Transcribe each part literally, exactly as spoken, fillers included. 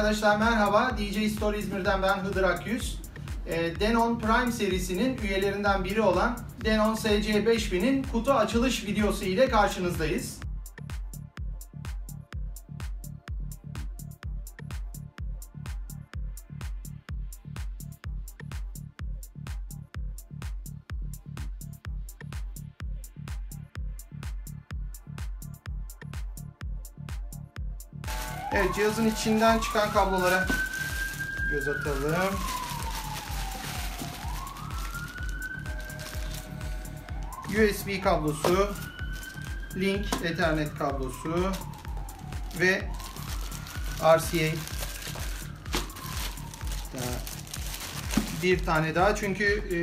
Arkadaşlar merhaba, D J Store İzmir'den ben Hıdır Akyüz. E, Denon Prime serisinin üyelerinden biri olan Denon S C beş bin'in kutu açılış videosu ile karşınızdayız. Evet, cihazın içinden çıkan kablolara göz atalım. U S B kablosu, Link Ethernet kablosu ve R C A. Bir tane daha, çünkü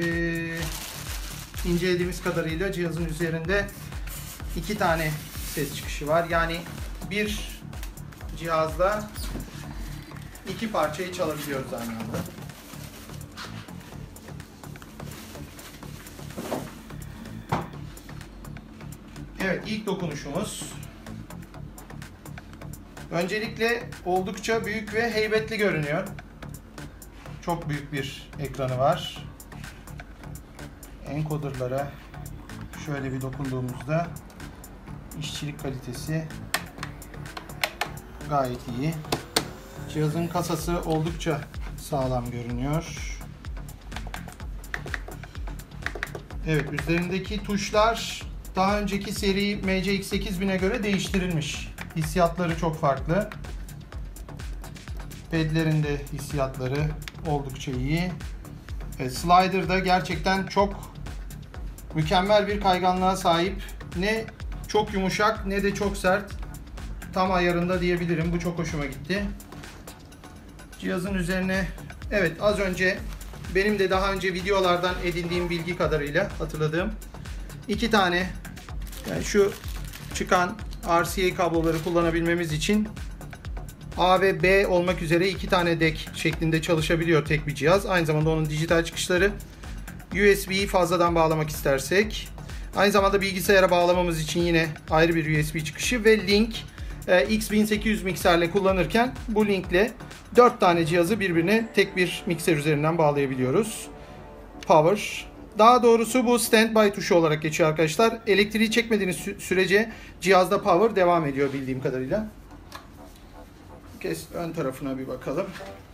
e, incelediğimiz kadarıyla cihazın üzerinde iki tane ses çıkışı var. Yani bir cihazla iki parçayı çalabiliyoruz aynı anda. Evet, ilk dokunuşumuz. Öncelikle oldukça büyük ve heybetli görünüyor. Çok büyük bir ekranı var. Encoder'lara şöyle bir dokunduğumuzda işçilik kalitesi gayet iyi. Cihazın kasası oldukça sağlam görünüyor. Evet, üzerindeki tuşlar daha önceki seri M C X sekiz bin'e göre değiştirilmiş. Hissiyatları çok farklı. Pad'lerin de hissiyatları oldukça iyi. Evet, slider da gerçekten çok mükemmel bir kayganlığa sahip. Ne çok yumuşak ne de çok sert. Tam ayarında diyebilirim. Bu çok hoşuma gitti. Cihazın üzerine, evet, az önce benim de daha önce videolardan edindiğim bilgi kadarıyla hatırladığım iki tane, yani şu çıkan R C A kabloları kullanabilmemiz için A ve B olmak üzere iki tane deck şeklinde çalışabiliyor tek bir cihaz. Aynı zamanda onun dijital çıkışları, U S B'yi fazladan bağlamak istersek, aynı zamanda bilgisayara bağlamamız için yine ayrı bir U S B çıkışı ve Link X bin sekiz yüz mikserle kullanırken bu linkle dört tane cihazı birbirine tek bir mikser üzerinden bağlayabiliyoruz. Power. Daha doğrusu bu standby tuşu olarak geçiyor arkadaşlar. Elektriği çekmediğiniz sürece cihazda power devam ediyor bildiğim kadarıyla. Kes ön tarafına bir bakalım.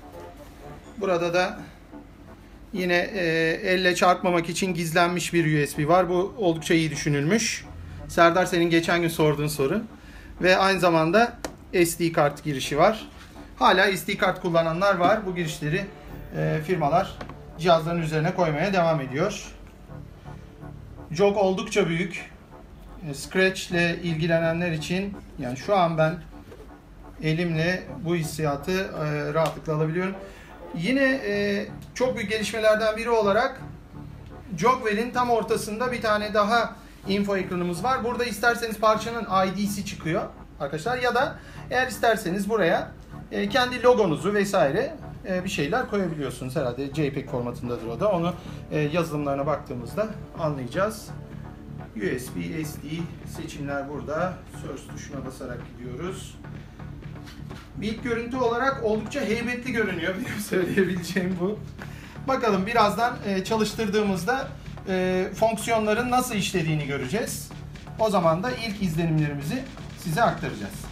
Burada da yine e, elle çarpmamak için gizlenmiş bir U S B var. Bu oldukça iyi düşünülmüş. Serdar, senin geçen gün sorduğun soru. Ve aynı zamanda S D kart girişi var. Hala S D kart kullananlar var. Bu girişleri e, firmalar cihazların üzerine koymaya devam ediyor. Jog oldukça büyük. E, Scratch ile ilgilenenler için, yani şu an ben elimle bu hissiyatı e, rahatlıkla alabiliyorum. Yine e, çok büyük gelişmelerden biri olarak Jogwell'in tam ortasında bir tane daha info ekranımız var. Burada isterseniz parçanın I D'si çıkıyor arkadaşlar, ya da eğer isterseniz buraya e, kendi logonuzu vesaire e, bir şeyler koyabiliyorsunuz. Herhalde J P E G formatındadır o da. Onu e, yazılımlarına baktığımızda anlayacağız. U S B, S D seçimler burada. Search tuşuna basarak gidiyoruz. İlk görüntü olarak oldukça heybetli görünüyor. Benim söyleyebileceğim bu. Bakalım birazdan e, çalıştırdığımızda e, fonksiyonların nasıl işlediğini göreceğiz. O zaman da ilk izlenimlerimizi size aktaracağız.